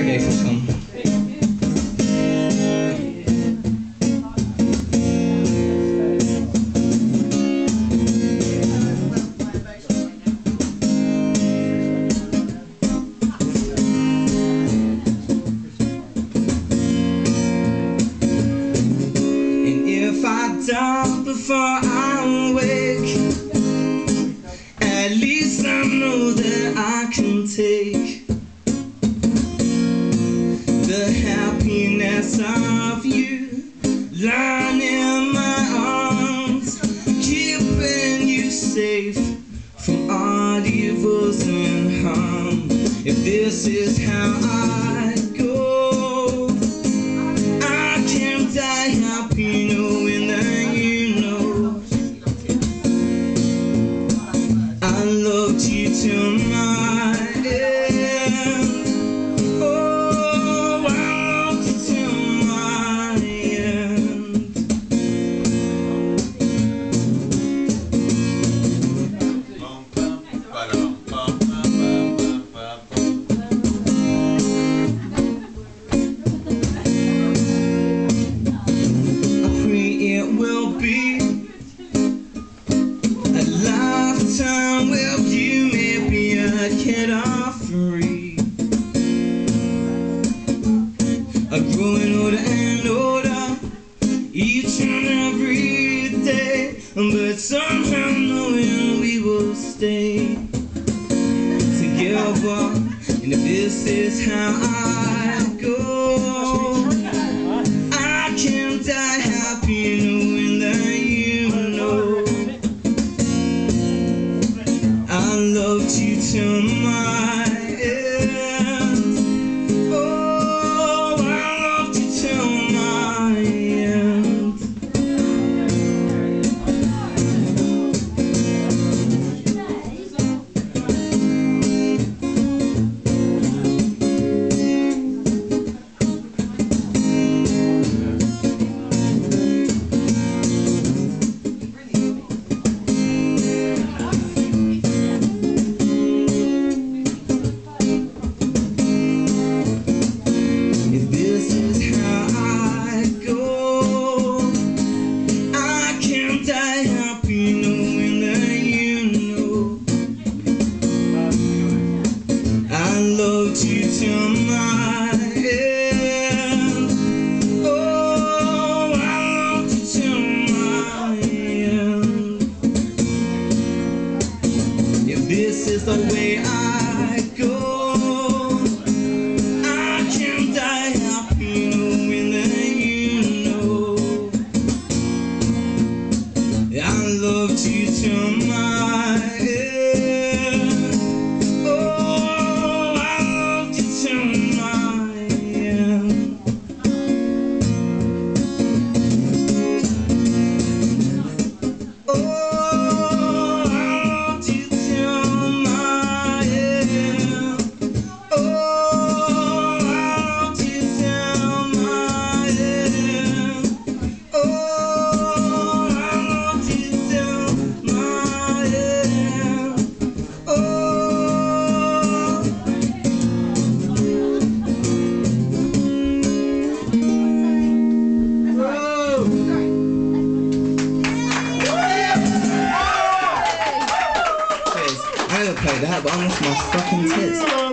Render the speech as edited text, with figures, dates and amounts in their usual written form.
grateful song. And if I die before I wake, at least I know that I can take the happiness of you lying in my arms, keeping you safe from all evils and harm. If this is how I go, I can die happy knowing that you know I loved you till my end. Oh, I loved you till my end. I pray it will be a lifetime with you, maybe I get off free. I'm growing older and older each and every day, but somehow knowing we will stay together. And if this is how I go, I can die happy knowing that you know I loved you till my end. Oh, I loved you till my end. If this is how I go, I can die happy knowing that you know I loved you till my end. Oh, I loved you till my end. If this is the way I go, I can die happy knowing that you know I loved you till my end. Oh, I loved you till my end. Oh, I loved you till my end. Oh, I loved you till my end. Oh, I loved you till my end. Oh. Cheers. I would play that, but I lost my fucking tits.